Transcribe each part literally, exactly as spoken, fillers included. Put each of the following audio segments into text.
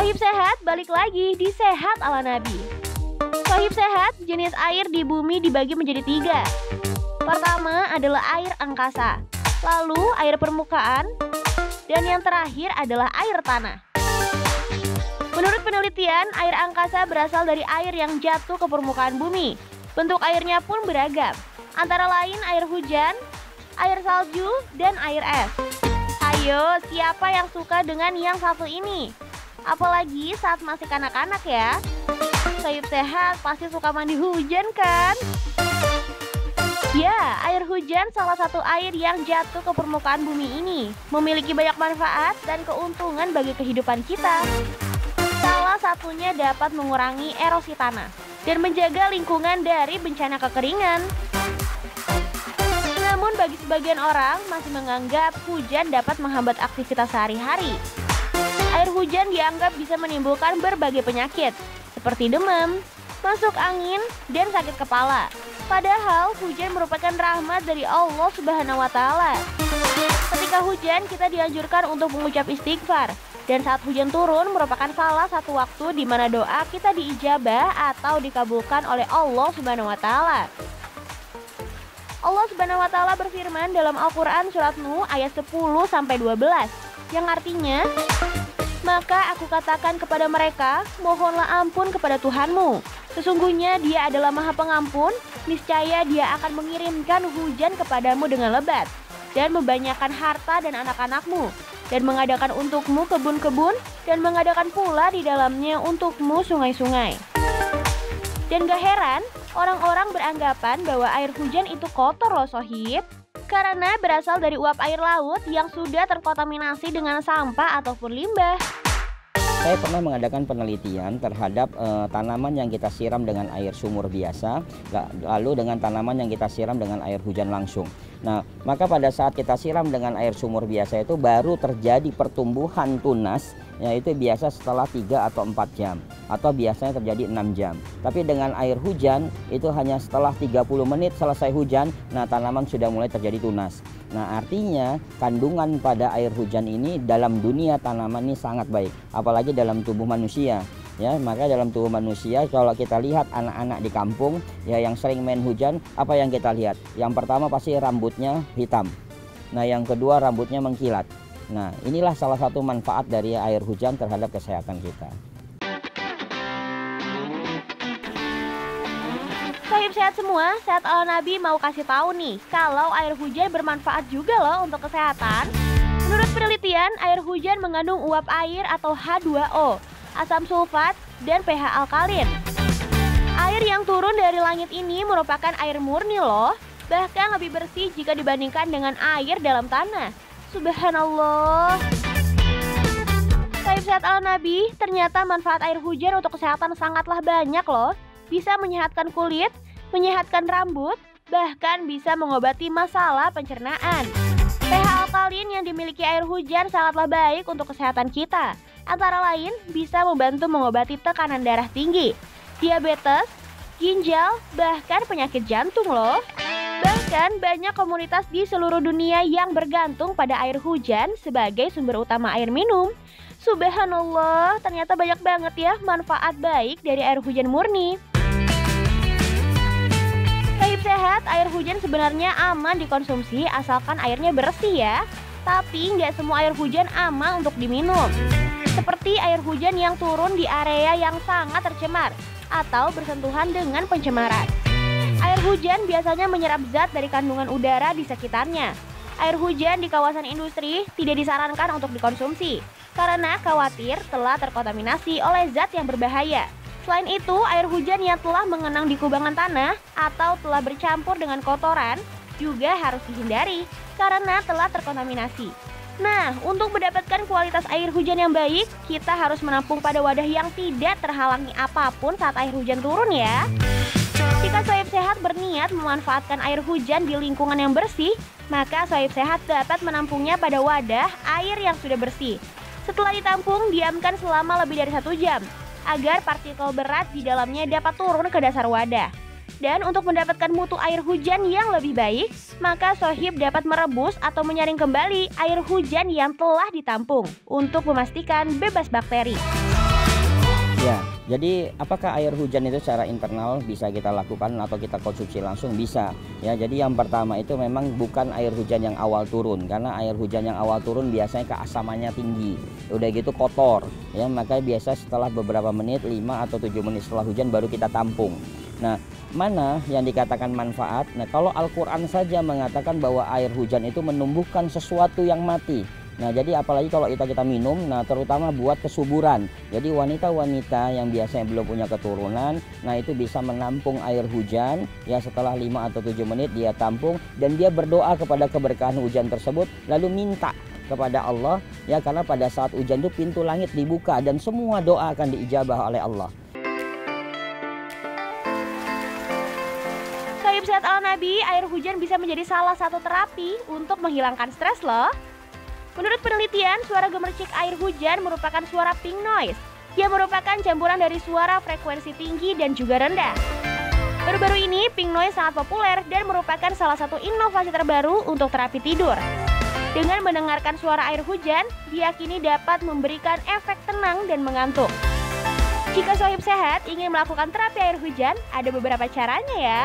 Sohib Sehat balik lagi di Sehat ala Nabi. Sohib Sehat, jenis air di bumi dibagi menjadi tiga. Pertama adalah air angkasa, lalu air permukaan, dan yang terakhir adalah air tanah. Menurut penelitian, air angkasa berasal dari air yang jatuh ke permukaan bumi. Bentuk airnya pun beragam, antara lain air hujan, air salju, dan air es. Ayo, siapa yang suka dengan yang satu ini? Apalagi saat masih kanak-kanak ya. Sohib Sehat pasti suka mandi hujan kan? Ya, air hujan salah satu air yang jatuh ke permukaan bumi ini. Memiliki banyak manfaat dan keuntungan bagi kehidupan kita. Salah satunya dapat mengurangi erosi tanah dan menjaga lingkungan dari bencana kekeringan. Namun bagi sebagian orang masih menganggap hujan dapat menghambat aktivitas sehari-hari. Air hujan dianggap bisa menimbulkan berbagai penyakit seperti demam, masuk angin, dan sakit kepala. Padahal hujan merupakan rahmat dari Allah Subhanahu wa Ta'ala. Ketika hujan, kita dianjurkan untuk mengucap istighfar. Dan saat hujan turun merupakan salah satu waktu di mana doa kita diijabah atau dikabulkan oleh Allah Subhanahu wa Ta'ala. Allah Subhanahu wa Ta'ala berfirman dalam Al-Qur'an surat Nuh ayat sepuluh sampai dua belas, yang artinya, maka aku katakan kepada mereka, mohonlah ampun kepada Tuhanmu. Sesungguhnya Dia adalah Maha Pengampun, niscaya Dia akan mengirimkan hujan kepadamu dengan lebat, dan membanyakkan harta dan anak-anakmu, dan mengadakan untukmu kebun-kebun, dan mengadakan pula di dalamnya untukmu sungai-sungai. Dan gak heran, orang-orang beranggapan bahwa air hujan itu kotor loh sohib, karena berasal dari uap air laut yang sudah terkontaminasi dengan sampah ataupun limbah. Saya pernah mengadakan penelitian terhadap uh, tanaman yang kita siram dengan air sumur biasa, lalu dengan tanaman yang kita siram dengan air hujan langsung. Nah, maka pada saat kita siram dengan air sumur biasa itu baru terjadi pertumbuhan tunas, yaitu biasa setelah tiga atau empat jam, atau biasanya terjadi enam jam. Tapi dengan air hujan itu hanya setelah tiga puluh menit selesai hujan, nah tanaman sudah mulai terjadi tunas. Nah, artinya kandungan pada air hujan ini dalam dunia tanaman ini sangat baik, apalagi dalam tubuh manusia. Ya, maka dalam tubuh manusia kalau kita lihat anak-anak di kampung ya yang sering main hujan, apa yang kita lihat? Yang pertama pasti rambutnya hitam. Nah, yang kedua rambutnya mengkilat. Nah, inilah salah satu manfaat dari air hujan terhadap kesehatan kita. Sohib Sehat semua, Sehat ala Nabi mau kasih tahu nih, kalau air hujan bermanfaat juga loh untuk kesehatan. Menurut penelitian, air hujan mengandung uap air atau H dua O, asam sulfat, dan pH alkalin. Air yang turun dari langit ini merupakan air murni loh, bahkan lebih bersih jika dibandingkan dengan air dalam tanah. Subhanallah. Sohib Sehat ala Nabi, ternyata manfaat air hujan untuk kesehatan sangatlah banyak loh. Bisa menyehatkan kulit, menyehatkan rambut, bahkan bisa mengobati masalah pencernaan. pH alkalin yang dimiliki air hujan sangatlah baik untuk kesehatan kita. Antara lain bisa membantu mengobati tekanan darah tinggi, diabetes, ginjal, bahkan penyakit jantung loh. Bahkan banyak komunitas di seluruh dunia yang bergantung pada air hujan sebagai sumber utama air minum. Subhanallah, ternyata banyak banget ya manfaat baik dari air hujan murni. Sohib Sehat, air hujan sebenarnya aman dikonsumsi asalkan airnya bersih ya. Tapi nggak semua air hujan aman untuk diminum. Seperti air hujan yang turun di area yang sangat tercemar atau bersentuhan dengan pencemaran. Air hujan biasanya menyerap zat dari kandungan udara di sekitarnya. Air hujan di kawasan industri tidak disarankan untuk dikonsumsi karena khawatir telah terkontaminasi oleh zat yang berbahaya. Selain itu, air hujan yang telah mengenang di kubangan tanah atau telah bercampur dengan kotoran juga harus dihindari karena telah terkontaminasi. Nah, untuk mendapatkan kualitas air hujan yang baik, kita harus menampung pada wadah yang tidak terhalangi apapun saat air hujan turun ya. Jika Sohib Sehat berniat memanfaatkan air hujan di lingkungan yang bersih, maka Sohib Sehat dapat menampungnya pada wadah air yang sudah bersih. Setelah ditampung, diamkan selama lebih dari satu jam, agar partikel berat di dalamnya dapat turun ke dasar wadah. Dan untuk mendapatkan mutu air hujan yang lebih baik, maka Sohib dapat merebus atau menyaring kembali air hujan yang telah ditampung untuk memastikan bebas bakteri. Ya, jadi apakah air hujan itu secara internal bisa kita lakukan atau kita konsumsi langsung? Bisa. Ya, jadi yang pertama itu memang bukan air hujan yang awal turun, karena air hujan yang awal turun biasanya keasamannya tinggi. Udah gitu kotor. Ya, makanya biasa setelah beberapa menit, lima atau tujuh menit setelah hujan baru kita tampung. Nah, mana yang dikatakan manfaat? Nah, kalau Al-Qur'an saja mengatakan bahwa air hujan itu menumbuhkan sesuatu yang mati. Nah, jadi apalagi kalau kita kita minum, nah terutama buat kesuburan. Jadi wanita-wanita yang biasanya belum punya keturunan, nah itu bisa menampung air hujan, ya setelah lima atau tujuh menit dia tampung dan dia berdoa kepada keberkahan hujan tersebut, lalu minta kepada Allah, ya karena pada saat hujan itu pintu langit dibuka dan semua doa akan diijabah oleh Allah. Sohib Sehat ala Nabi, air hujan bisa menjadi salah satu terapi untuk menghilangkan stres loh. Menurut penelitian, suara gemercik air hujan merupakan suara pink noise yang merupakan campuran dari suara frekuensi tinggi dan juga rendah. Baru-baru ini, pink noise sangat populer dan merupakan salah satu inovasi terbaru untuk terapi tidur. Dengan mendengarkan suara air hujan, diyakini dapat memberikan efek tenang dan mengantuk. Jika Sohib Sehat ingin melakukan terapi air hujan, ada beberapa caranya ya.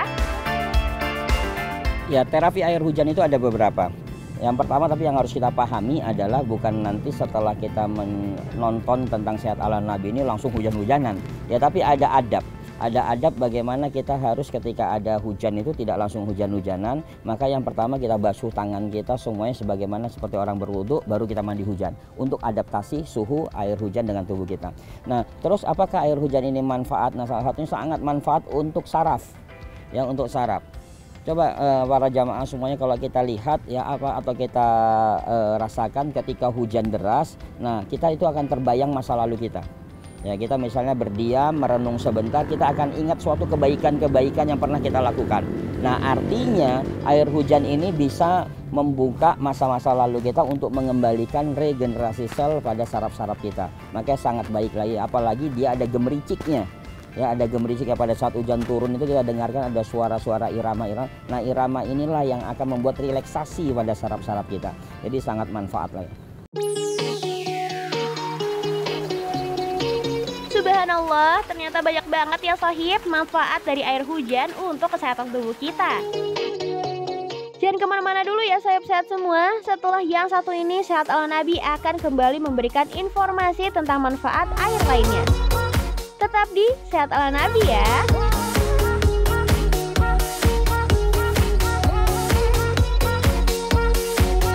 Ya, terapi air hujan itu ada beberapa. Yang pertama tapi yang harus kita pahami adalah bukan nanti setelah kita menonton tentang Sehat ala Nabi ini langsung hujan-hujanan. Ya, tapi ada adab. Ada adab bagaimana kita harus ketika ada hujan itu tidak langsung hujan-hujanan. Maka yang pertama kita basuh tangan kita semuanya sebagaimana seperti orang berwudu, baru kita mandi hujan. Untuk adaptasi suhu air hujan dengan tubuh kita. Nah, terus apakah air hujan ini manfaat? Nah, salah satunya sangat manfaat untuk saraf. Ya, untuk saraf. Coba uh, para jamaah semuanya kalau kita lihat ya apa atau kita uh, rasakan ketika hujan deras, nah kita itu akan terbayang masa lalu kita. Ya, kita misalnya berdiam, merenung sebentar, kita akan ingat suatu kebaikan-kebaikan yang pernah kita lakukan. Nah, artinya air hujan ini bisa membuka masa-masa lalu kita untuk mengembalikan regenerasi sel pada saraf-saraf kita. Makanya sangat baik lagi, apalagi dia ada gemericiknya. Ya, ada gemericik ya pada saat hujan turun itu kita dengarkan ada suara-suara irama-irama. Nah, irama inilah yang akan membuat relaksasi pada saraf-saraf kita. Jadi sangat manfaat lah. Subhanallah, ternyata banyak banget ya Sohib manfaat dari air hujan untuk kesehatan tubuh kita. Jangan kemana-mana dulu ya Sohib Sehat semua. Setelah yang satu ini, Sehat ala Nabi akan kembali memberikan informasi tentang manfaat air lainnya. Tetap di Sehat ala Nabi ya.